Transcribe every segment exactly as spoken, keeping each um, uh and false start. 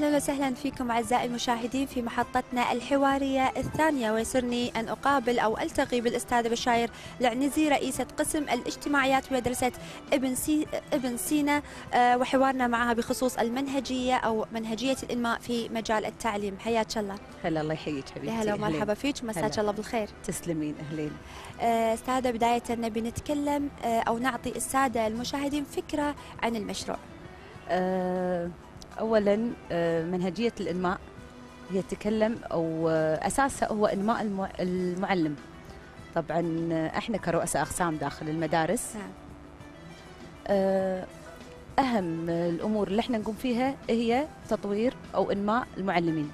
أهلا وسهلا فيكم أعزائي المشاهدين في محطتنا الحوارية الثانية، ويسرني أن أقابل أو ألتقي بالأستاذة بشاير العنزي رئيسة قسم الاجتماعيات في مدرسة ابن سي ابن سينا، وحوارنا معها بخصوص المنهجية أو منهجية الإنماء في مجال التعليم. حياك الله. هلا، الله يحييك حبيبتي. هلا ومرحبا فيك، مساك الله بالخير. تسلمين. أهلين. أستاذة، بداية نبي نتكلم أو نعطي السادة المشاهدين فكرة عن المشروع. أه أولاً منهجية الإنماء هي تتكلم أو أساسها هو إنماء المعلم. طبعاً إحنا كرؤساء أقسام داخل المدارس أهم الأمور اللي إحنا نقوم فيها هي تطوير أو إنماء المعلمين.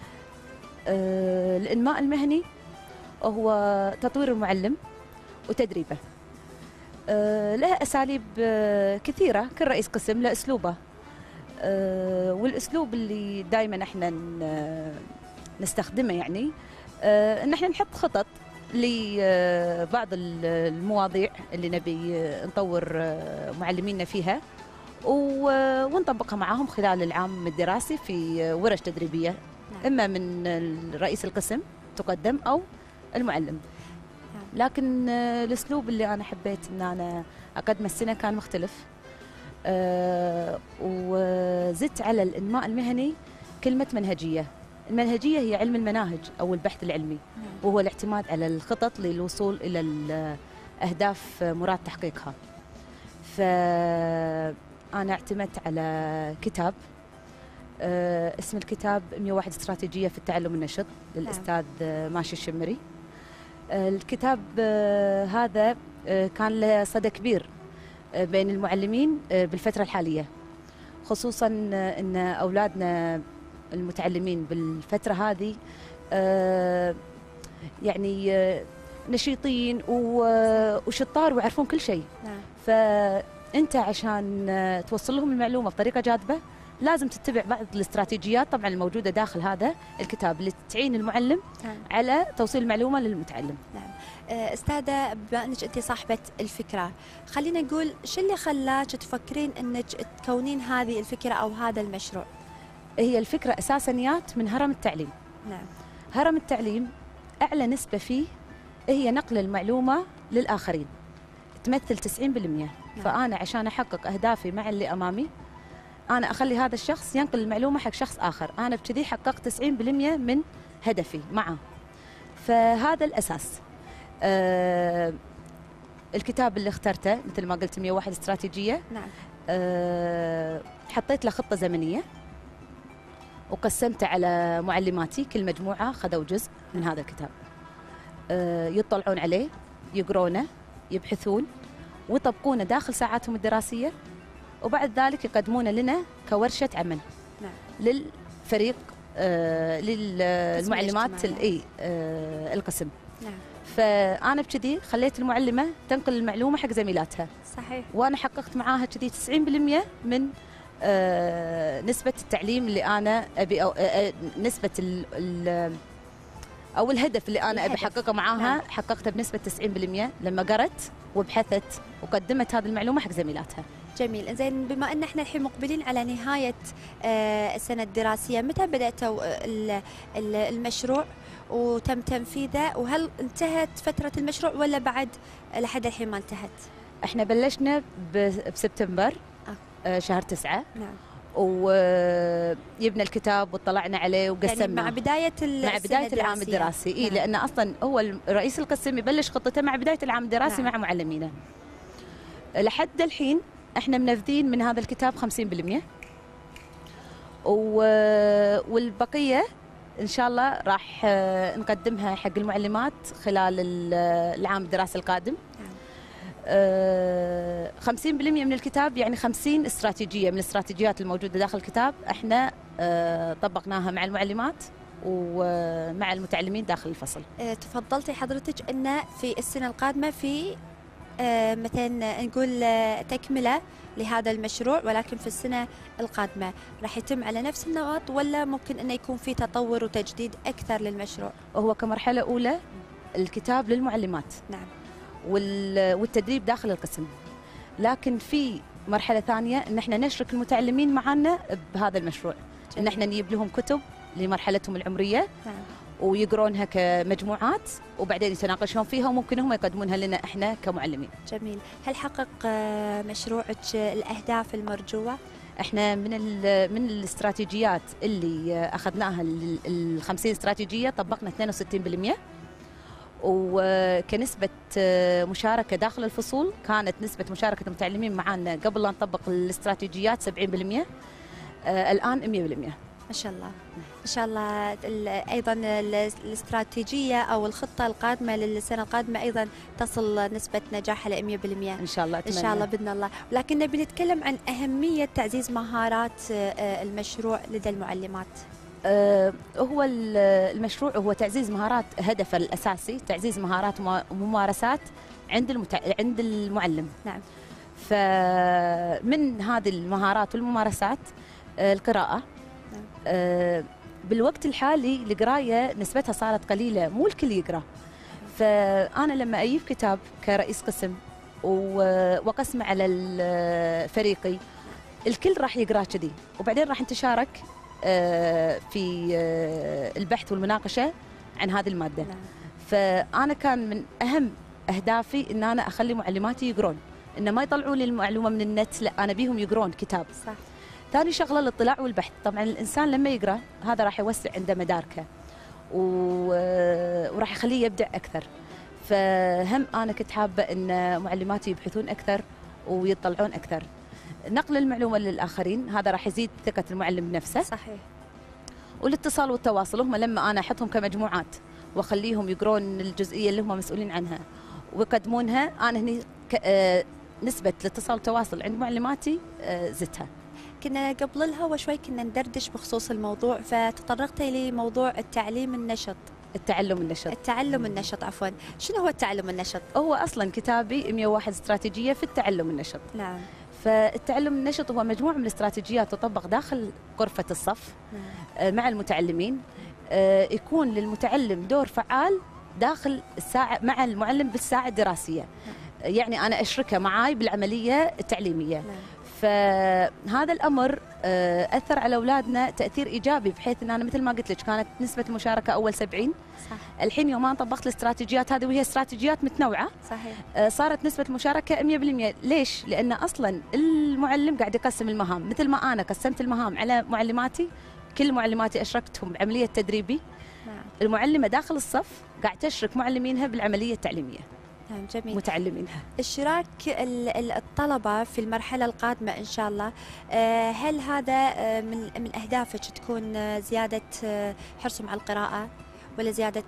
الإنماء المهني هو تطوير المعلم وتدريبه. لها أساليب كثيرة، كل رئيس قسم له أسلوبه، أه والاسلوب اللي دائما احنا نستخدمه يعني أه ان احنا نحط خطط لبعض المواضيع اللي نبي نطور معلمينا فيها ونطبقها معاهم خلال العام الدراسي في ورش تدريبيه، اما من رئيس القسم تقدم او المعلم. لكن الاسلوب اللي انا حبيت ان انا اقدمه السنه كان مختلف. أه وزدت على الإنماء المهني كلمة منهجية. المنهجية هي علم المناهج أو البحث العلمي، وهو الاعتماد على الخطط للوصول إلى الأهداف مراد تحقيقها. فأنا اعتمدت على كتاب أه اسم الكتاب مئة وواحد استراتيجية في التعلم النشط للأستاذ ماشي الشمري. أه الكتاب أه هذا أه كان له صدى كبير بين المعلمين بالفترة الحالية، خصوصاً أن أولادنا المتعلمين بالفترة هذه يعني نشيطين وشطار ويعرفون كل شيء. فأنت عشان توصل لهم المعلومة بطريقة جاذبة لازم تتبع بعض الاستراتيجيات طبعاً الموجودة داخل هذا الكتاب اللي تعين المعلم نعم. على توصيل المعلومة للمتعلم. نعم. أستاذة، بما أنك أنت صاحبة الفكرة، خلينا نقول شو اللي خلاك تفكرين أنك تكونين هذه الفكرة أو هذا المشروع؟ هي الفكرة أساسيات من هرم التعليم. نعم. هرم التعليم أعلى نسبة فيه هي نقل المعلومة للآخرين، تمثل تسعين بالمئة. نعم. فأنا عشان أحقق أهدافي مع اللي أمامي أنا أخلي هذا الشخص ينقل المعلومة حق شخص آخر، أنا بكذي حققت تسعين بالمئة من هدفي معه. فهذا الأساس. أه الكتاب اللي اخترته مثل ما قلت مئة وواحد استراتيجية. نعم. أه حطيت له خطة زمنية وقسمته على معلماتي، كل مجموعة خذوا جزء من هذا الكتاب. أه يطلعون عليه، يقرونه، يبحثون ويطبقونه داخل ساعاتهم الدراسية، وبعد ذلك يقدمونه لنا كورشة عمل. نعم. للفريق أه للمعلمات الاي أه القسم. نعم. فأنا بكذي خليت المعلمة تنقل المعلومة حق زميلاتها. صحيح. وأنا حققت معاها كذي تسعين بالمئة من آه نسبة التعليم اللي أنا أبي، أو آه نسبة ال ال أو الهدف اللي أنا أبي أحققه معاها. نعم. حققته بنسبة تسعين بالمئة لما قرت وبحثت وقدمت هذه المعلومة حق زميلاتها. جميل. إنزين، بما أن احنا الحين مقبلين على نهاية آه السنة الدراسية، متى بدأتوا المشروع وتم تنفيذه، وهل انتهت فترة المشروع ولا بعد لحد الحين ما انتهت؟ احنا بلشنا بسبتمبر آه. شهر تسعة. نعم. ويبنى الكتاب وطلعنا عليه وقسمناه يعني مع بداية مع بداية العام الدراسي. اي نعم. لأن أصلا هو رئيس القسم يبلش خطته مع بداية العام الدراسي. نعم. مع معلمينه. لحد الحين احنا منفذين من هذا الكتاب خمسين بالمئة، والبقية إن شاء الله راح نقدمها حق المعلمات خلال العام الدراسي القادم. خمسين بالمئة من الكتاب يعني خمسين استراتيجية من الاستراتيجيات الموجودة داخل الكتاب احنا طبقناها مع المعلمات ومع المتعلمين داخل الفصل. تفضلتي حضرتك أن في السنة القادمة في مثلا نقول تكملة لهذا المشروع، ولكن في السنة القادمة راح يتم على نفس النمط ولا ممكن أنه يكون في تطور وتجديد أكثر للمشروع؟ وهو كمرحلة أولى الكتاب للمعلمات. نعم. والتدريب داخل القسم، لكن في مرحلة ثانية أن احنا نشرك المتعلمين معنا بهذا المشروع، ان احنا نجيب لهم كتب لمرحلتهم العمريه نعم. ويقرونها كمجموعات وبعدين يتناقشون فيها وممكن هم يقدمونها لنا احنا كمعلمين. جميل. هل حقق مشروعك الاهداف المرجوه؟ احنا من من الاستراتيجيات اللي اخذناها ال خمسين استراتيجيه طبقنا اثنين وستين بالمئة، وكنسبه مشاركه داخل الفصول كانت نسبه مشاركه المتعلمين معنا قبل لا نطبق الاستراتيجيات سبعين بالمئة، آه الان مئة بالمئة. ما شاء الله ما شاء الله. ايضا الاستراتيجيه او الخطه القادمه للسنه القادمه ايضا تصل نسبه نجاحها ل مئة بالمئة ان شاء الله. أتمنى. ان شاء الله باذن الله. ولكن نبي نتكلم عن اهميه تعزيز مهارات المشروع لدى المعلمات. أه هو المشروع هو تعزيز مهارات، هدفه الاساسي تعزيز مهارات وممارسات عند المتع... عند المعلم. نعم. فمن هذه المهارات والممارسات القراءه. أه بالوقت الحالي القرايه نسبتها صارت قليله، مو الكل يقرا. فانا لما اجيب كتاب كرئيس قسم واقسمه على فريقي الكل راح يقراه كذي، وبعدين راح نتشارك أه في أه البحث والمناقشه عن هذه الماده. نعم. فانا كان من اهم اهدافي ان انا اخلي معلماتي يقرون، ان ما يطلعوا لي المعلومه من النت، لا انا بيهم يقرون كتاب. صح. ثاني شغله الاطلاع والبحث. طبعا الانسان لما يقرا هذا راح يوسع عنده مداركه وراح يخليه يبدع اكثر. فهم انا كنت حابه ان معلماتي يبحثون اكثر ويطلعون اكثر. نقل المعلومه للاخرين هذا راح يزيد ثقه المعلم بنفسه. صحيح. والاتصال والتواصل، هم لما انا احطهم كمجموعات واخليهم يقرون الجزئيه اللي هم مسؤولين عنها ويقدمونها، انا هني نسبه الاتصال والتواصل عند معلماتي زدتها. كنا قبل الهوا شوي كنا ندردش بخصوص الموضوع، فتطرقت لموضوع التعليم النشط. التعلم النشط. التعلم النشط عفوا. شنو هو التعلم النشط؟ هو اصلا كتابي مئة وواحد استراتيجيه في التعلم النشط. نعم. فالتعلم النشط هو مجموعه من الاستراتيجيات تطبق داخل غرفه الصف. نعم. مع المتعلمين، يكون للمتعلم دور فعال داخل الساعه مع المعلم بالساعه الدراسيه. نعم. يعني انا اشركه معاي بالعمليه التعليميه. نعم. فهذا الامر اثر على اولادنا تاثير ايجابي، بحيث ان انا مثل ما قلت لك كانت نسبه المشاركه اول سبعين. صح. الحين يوم انا طبقت الاستراتيجيات هذه وهي استراتيجيات متنوعه. صحيح. صارت نسبه المشاركه مئة بالمئة. ليش؟ لان اصلا المعلم قاعد يقسم المهام، مثل ما انا قسمت المهام على معلماتي، كل معلماتي اشركتهم بعمليه تدريبي. نعم. المعلمه داخل الصف قاعد تشرك معلمينها بالعمليه التعليميه. نعم. جميل. متعلمينها. اشراك الطلبه في المرحله القادمه ان شاء الله، هل هذا من من اهدافك تكون زياده حرصهم على القراءه، ولا زياده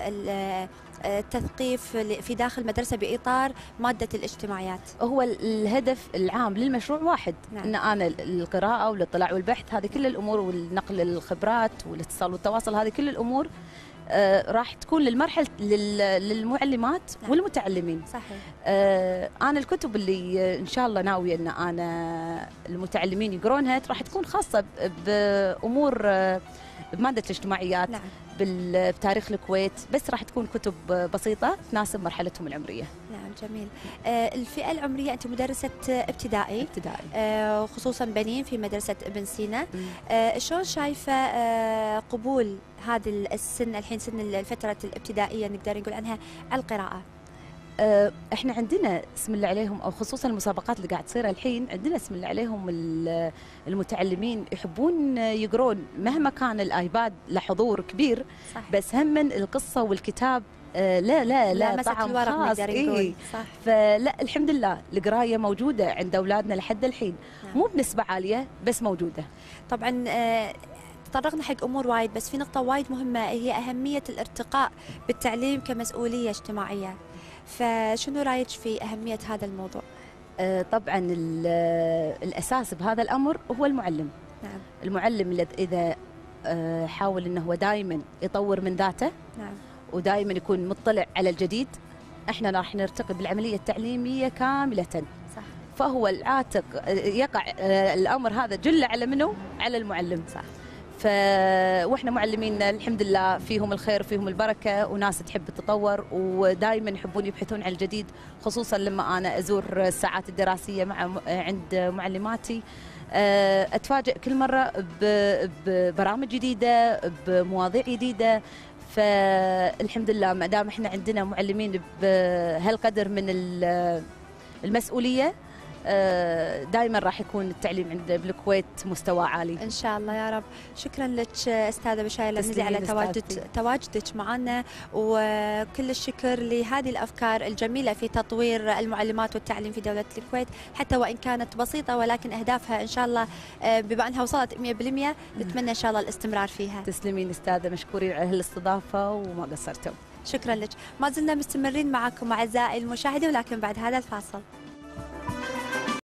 التثقيف في داخل المدرسه باطار ماده الاجتماعيات؟ هو الهدف العام للمشروع واحد. نعم. ان انا القراءه والاطلاع والبحث هذه كل الامور، والنقل الخبرات والاتصال والتواصل هذه كل الامور آه راح تكون للمرحله للمعلمات. نعم. والمتعلمين. صحيح. آه انا الكتب اللي ان شاء الله ناويه ان انا المتعلمين يقرونها راح تكون خاصه بامور آه بماده الاجتماعيات. نعم. بتاريخ الكويت، بس راح تكون كتب بسيطه تناسب مرحلتهم العمريه. نعم. جميل. آه الفئه العمريه، انت مدرسه ابتدائي. ابتدائي. آه خصوصا بنين في مدرسه ابن سينا. آه شلون شايفه آه قبول هذا السن الحين، سن الفتره الابتدائيه نقدر نقول عنها، على القراءه؟ احنا عندنا اسم الله عليهم، او خصوصا المسابقات اللي قاعد تصير الحين عندنا اسم الله عليهم المتعلمين يحبون يقرون مهما كان الايباد له حضور كبير. صح. بس هم القصه والكتاب لا لا لا طعم خاص. إيه. صح. فلا الحمد لله القرايه موجوده عند اولادنا لحد الحين. نعم. مو بنسبه عاليه بس موجوده. طبعا آه تطرقنا حق امور وايد، بس في نقطه وايد مهمه هي اهميه الارتقاء بالتعليم كمسؤوليه اجتماعيه. فشنو رايك في أهمية هذا الموضوع؟ آه طبعا الأساس بهذا الأمر هو المعلم. نعم. المعلم إذا آه حاول أنه هو دائما يطور من ذاته. نعم. ودائما يكون مطلع على الجديد، احنا راح نرتقي بالعملية التعليمية كاملة. صح. فهو العاتق يقع آه الأمر هذا جله على منه؟ على المعلم. صح. ف واحنا معلمين الحمد لله فيهم الخير وفيهم البركه، وناس تحب التطور ودائما يحبون يبحثون عن الجديد، خصوصا لما انا ازور الساعات الدراسيه مع عند معلماتي أتفاجئ كل مرة ببرامج جديدة، بمواضيع جديدة. فالحمد لله ما دام احنا عندنا معلمين بهالقدر من المسؤولية، دائما راح يكون التعليم عندنا بالكويت مستوى عالي ان شاء الله يا رب. شكرا لك استاذه بشاير العنزي على تواجد تواجدك معنا، وكل الشكر لهذه الافكار الجميله في تطوير المعلمات والتعليم في دوله الكويت، حتى وان كانت بسيطه ولكن اهدافها ان شاء الله بما انها وصلت مئة بالمئة نتمنى ان شاء الله الاستمرار فيها. تسلمين استاذه، مشكورين على هالاستضافه وما قصرتوا. شكرا لك. ما زلنا مستمرين معكم اعزائي المشاهدين ولكن بعد هذا الفاصل.